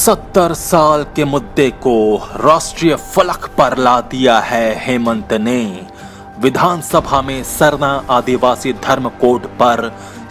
70 साल के मुद्दे को राष्ट्रीय फलक पर ला दिया है हेमंत ने। विधानसभा में सरना आदिवासी धर्म कोड पर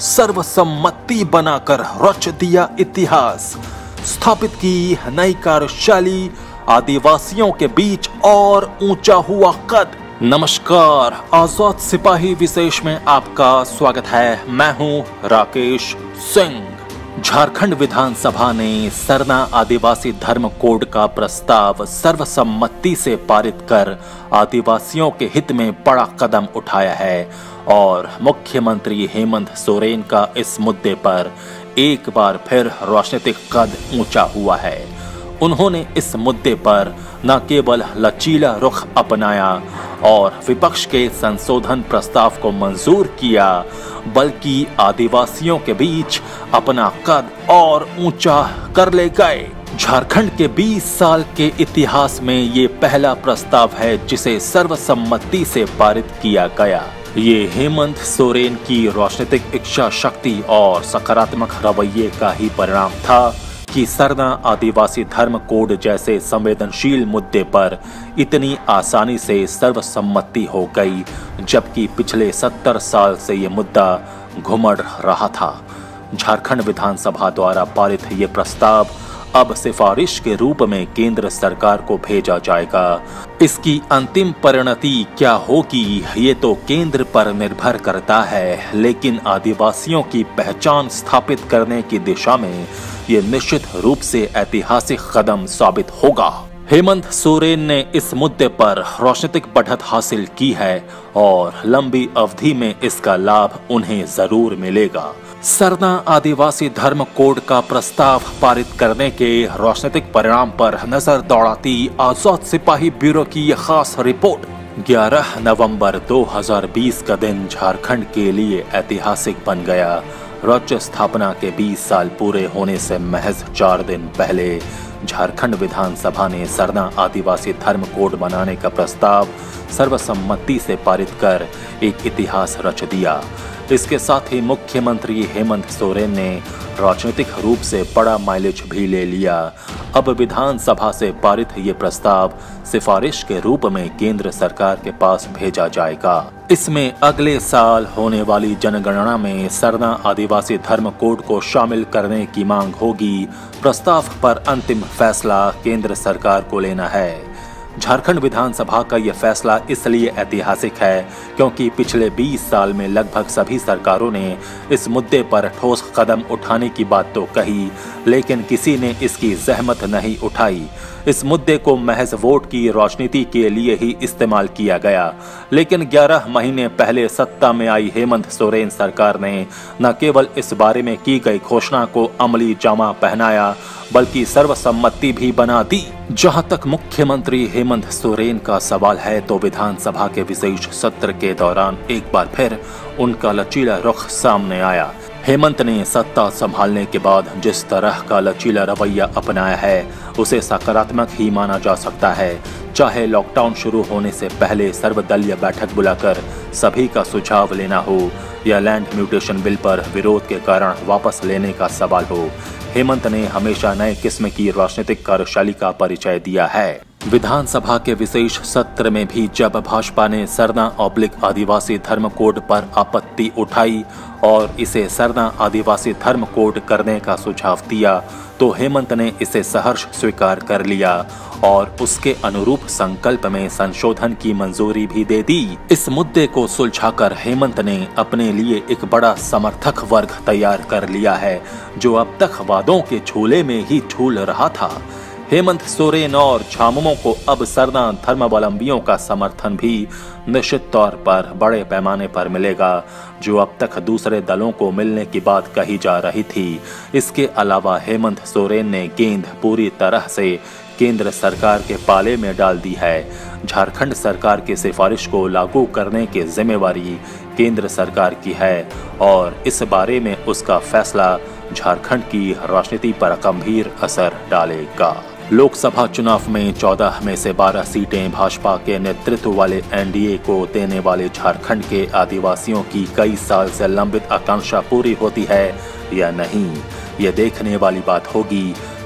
सर्वसम्मति बनाकर रच दिया इतिहास। स्थापित की नई कार्यशैली, आदिवासियों के बीच और ऊंचा हुआ कद। नमस्कार, आजाद सिपाही विशेष में आपका स्वागत है। मैं हूं राकेश सिंह। झारखंड विधानसभा ने सरना आदिवासी धर्म कोड का प्रस्ताव सर्वसम्मति से पारित कर आदिवासियों के हित में बड़ा कदम उठाया है और मुख्यमंत्री हेमंत सोरेन का इस मुद्दे पर एक बार फिर राजनीतिक कद ऊंचा हुआ है। उन्होंने इस मुद्दे पर न केवल लचीला रुख अपनाया और विपक्ष के संशोधन प्रस्ताव को मंजूर किया, बल्कि आदिवासियों के बीच अपना कद और ऊंचा कर ले गए। झारखंड के 20 साल के इतिहास में ये पहला प्रस्ताव है जिसे सर्वसम्मति से पारित किया गया। ये हेमंत सोरेन की राजनीतिक इच्छा शक्ति और सकारात्मक रवैये का ही परिणाम था कि सरना आदिवासी धर्म कोड जैसे संवेदनशील मुद्दे पर इतनी आसानी से सर्वसम्मति हो गई, जबकि पिछले 70 साल से ये मुद्दा घुमड़ रहा था। झारखंड विधानसभा द्वारा पारित ये प्रस्ताव अब सिफारिश के रूप में केंद्र सरकार को भेजा जाएगा। इसकी अंतिम परिणति क्या होगी ये तो केंद्र पर निर्भर करता है, लेकिन आदिवासियों की पहचान स्थापित करने की दिशा में ये निश्चित रूप से ऐतिहासिक कदम साबित होगा। हेमंत सोरेन ने इस मुद्दे पर राजनीतिक बढ़त हासिल की है और लंबी अवधि में इसका लाभ उन्हें जरूर मिलेगा। सरना आदिवासी धर्म कोड का प्रस्ताव पारित करने के राजनीतिक परिणाम पर नजर दौड़ाती आजाद सिपाही ब्यूरो की यह खास रिपोर्ट। 11 नवंबर 2020 का दिन झारखंड के लिए ऐतिहासिक बन गया। राज्य स्थापना के 20 साल पूरे होने से महज 4 दिन पहले झारखंड विधानसभा ने सरना आदिवासी धर्म कोड बनाने का प्रस्ताव सर्वसम्मति से पारित कर एक इतिहास रच दिया। इसके साथ ही मुख्यमंत्री हेमंत सोरेन ने राजनीतिक रूप से बड़ा माइलेज भी ले लिया। अब विधानसभा से पारित ये प्रस्ताव सिफारिश के रूप में केंद्र सरकार के पास भेजा जाएगा। इसमें अगले साल होने वाली जनगणना में सरना आदिवासी धर्म कोड को शामिल करने की मांग होगी। प्रस्ताव पर अंतिम फैसला केंद्र सरकार को लेना है। झारखंड विधानसभा का यह फैसला इसलिए ऐतिहासिक है क्योंकि पिछले 20 साल में लगभग सभी सरकारों ने इस मुद्दे पर ठोस कदम उठाने की बात तो कही, लेकिन किसी ने इसकी जहमत नहीं उठाई। इस मुद्दे को महज वोट की राजनीति के लिए ही इस्तेमाल किया गया। लेकिन 11 महीने पहले सत्ता में आई हेमंत सोरेन सरकार ने न केवल इस बारे में की गई घोषणा को अमली जामा पहनाया, बल्कि सर्वसम्मति भी बना दी। जहां तक मुख्यमंत्री हेमंत सोरेन का सवाल है तो विधानसभा के विशेष सत्र के दौरान एक बार फिर उनका लचीला रुख सामने आया। हेमंत ने सत्ता संभालने के बाद जिस तरह का लचीला रवैया अपनाया है उसे सकारात्मक ही माना जा सकता है। चाहे लॉकडाउन शुरू होने से पहले सर्वदलीय बैठक बुलाकर सभी का सुझाव लेना हो या लैंड म्यूटेशन बिल पर विरोध के कारण वापस लेने का सवाल हो, हेमंत ने हमेशा नए किस्म की राजनीतिक कार्यशैली का परिचय दिया है। विधानसभा के विशेष सत्र में भी जब भाजपा ने सरना आदिवासी धर्म कोड पर आपत्ति उठाई और इसे सरना आदिवासी धर्म कोड करने का सुझाव दिया तो हेमंत ने इसे सहर्ष स्वीकार कर लिया और उसके अनुरूप संकल्प में संशोधन की मंजूरी भी दे दी। इस मुद्दे को सुलझाकर हेमंत ने अपने लिए एक बड़ा समर्थक वर्ग तैयार कर लिया है जो अब तक वादों के झूले में ही झूल रहा था। हेमंत सोरेन और झामुमो को अब सरना धर्मावलंबियों का समर्थन भी निश्चित तौर पर बड़े पैमाने पर मिलेगा, जो अब तक दूसरे दलों को मिलने की बात कही जा रही थी। इसके अलावा हेमंत सोरेन ने गेंद पूरी तरह से केंद्र सरकार के पाले में डाल दी है। झारखंड सरकार की सिफारिश को लागू करने की जिम्मेवारी केंद्र सरकार की है और इस बारे में उसका फैसला झारखंड की राजनीति पर गंभीर असर डालेगा। लोकसभा चुनाव में 14 में से 12 सीटें भाजपा के नेतृत्व वाले एनडीए को देने वाले झारखंड के आदिवासियों की कई साल से लंबित आकांक्षा पूरी होती है या नहीं, ये देखने वाली बात होगी।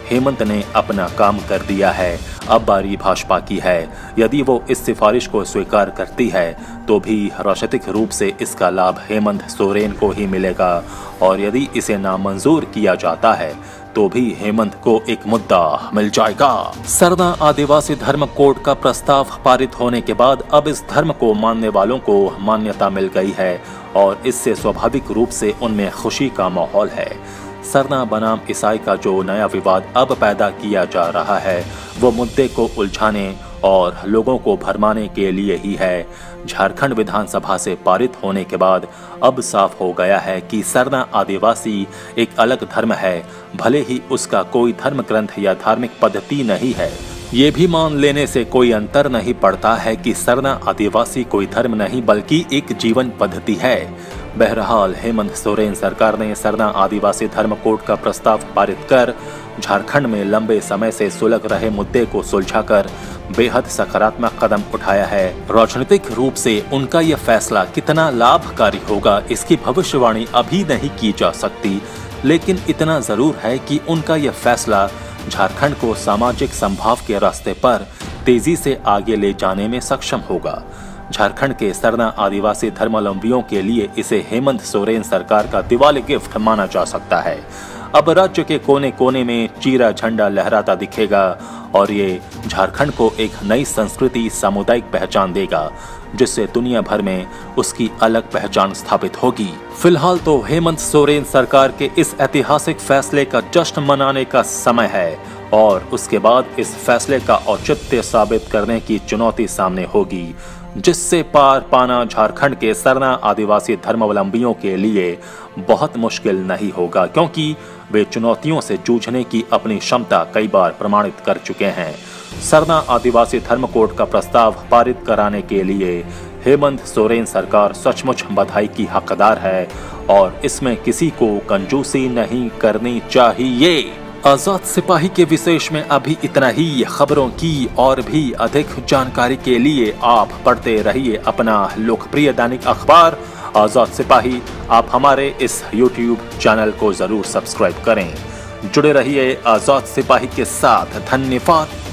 हेमंत ने अपना काम कर दिया है, अब बारी भाजपा की है। यदि वो इस सिफारिश को स्वीकार करती है तो भी राजनीतिक रूप से इसका लाभ हेमंत सोरेन को ही मिलेगा, और यदि इसे नामंजूर किया जाता है तो भी हेमंत को एक मुद्दा मिल जाएगा। सरना आदिवासी धर्म कोड का प्रस्ताव पारित होने के बाद अब इस धर्म को मानने वालों को मान्यता मिल गई है और इससे स्वाभाविक रूप से उनमें खुशी का माहौल है। सरना बनाम ईसाई का जो नया विवाद अब पैदा किया जा रहा है वो मुद्दे को उलझाने और लोगों को भरमाने के लिए ही है। झारखंड विधानसभा से पारित होने के बाद अब साफ हो गया है कि सरना आदिवासी एक अलग धर्म है, भले ही उसका कोई धर्म ग्रंथ या धार्मिक पद्धति नहीं है। ये भी मान लेने से कोई अंतर नहीं पड़ता है कि सरना आदिवासी कोई धर्म नहीं बल्कि एक जीवन पद्धति है। बहरहाल हेमंत सोरेन सरकार ने सरना आदिवासी धर्म कोड का प्रस्ताव पारित कर झारखंड में लंबे समय से सुलग रहे मुद्दे को सुलझाकर बेहद सकारात्मक कदम उठाया है। राजनीतिक रूप से उनका यह फैसला कितना लाभकारी होगा इसकी भविष्यवाणी अभी नहीं की जा सकती, लेकिन इतना जरूर है कि उनका यह फैसला झारखंड को सामाजिक संभाव के रास्ते पर तेजी से आगे ले जाने में सक्षम होगा। झारखंड के सरना आदिवासी धर्मावलंबियों के लिए इसे हेमंत सोरेन सरकार का दिवाली गिफ्ट माना जा सकता है। अब राज्य के कोने कोने में चीरा झंडा लहराता दिखेगा और ये झारखंड को एक नई संस्कृति सामुदायिक पहचान देगा, जिससे दुनिया भर में उसकी अलग पहचान स्थापित होगी। फिलहाल तो हेमंत सोरेन सरकार के इस ऐतिहासिक फैसले का जश्न मनाने का समय है और उसके बाद इस फैसले का औचित्य साबित करने की चुनौती सामने होगी, जिससे पार पाना झारखंड के सरना आदिवासी धर्मावलंबियों के लिए बहुत मुश्किल नहीं होगा, क्योंकि वे चुनौतियों से जूझने की अपनी क्षमता कई बार प्रमाणित कर चुके हैं। सरना आदिवासी धर्म कोड का प्रस्ताव पारित कराने के लिए हेमंत सोरेन सरकार सचमुच बधाई की हकदार है और इसमें किसी को कंजूसी नहीं करनी चाहिए। आजाद सिपाही के विशेष में अभी इतना ही। खबरों की और भी अधिक जानकारी के लिए आप पढ़ते रहिए अपना लोकप्रिय दैनिक अखबार आजाद सिपाही। आप हमारे इस YouTube चैनल को जरूर सब्सक्राइब करें। जुड़े रहिए आजाद सिपाही के साथ। धन्यवाद।